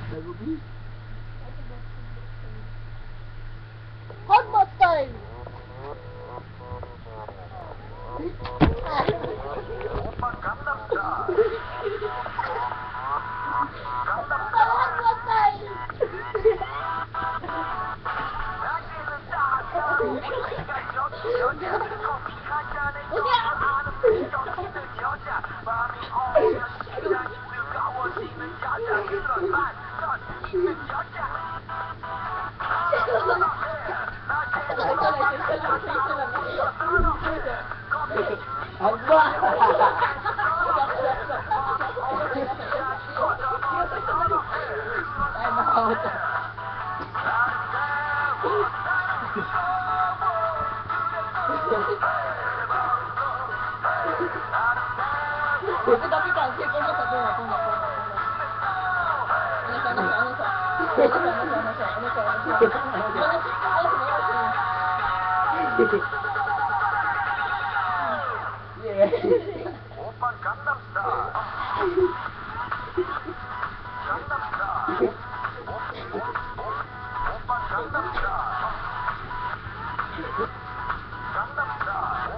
Hot time! Tapi kan, saya pun tak tahu apa nak. Open Gangnam Style. Gangnam Style. Open Gangnam Style. Gangnam Style.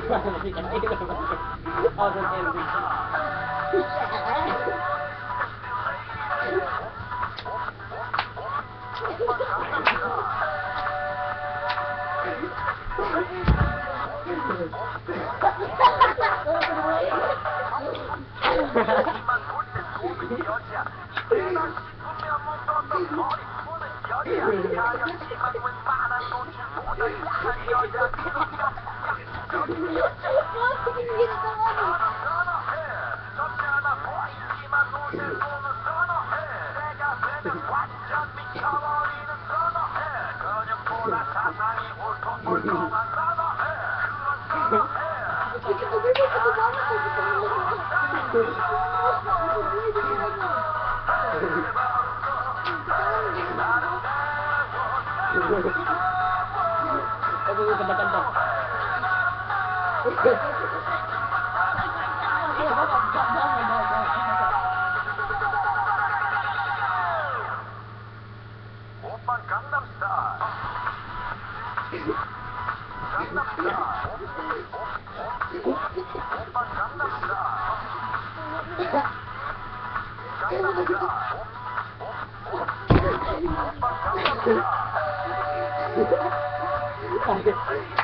Aku kena-kena. Open Gangnam Style. Gangnam Style. Open Gangnam Style. Gangnam Style. Open Gangnam Style.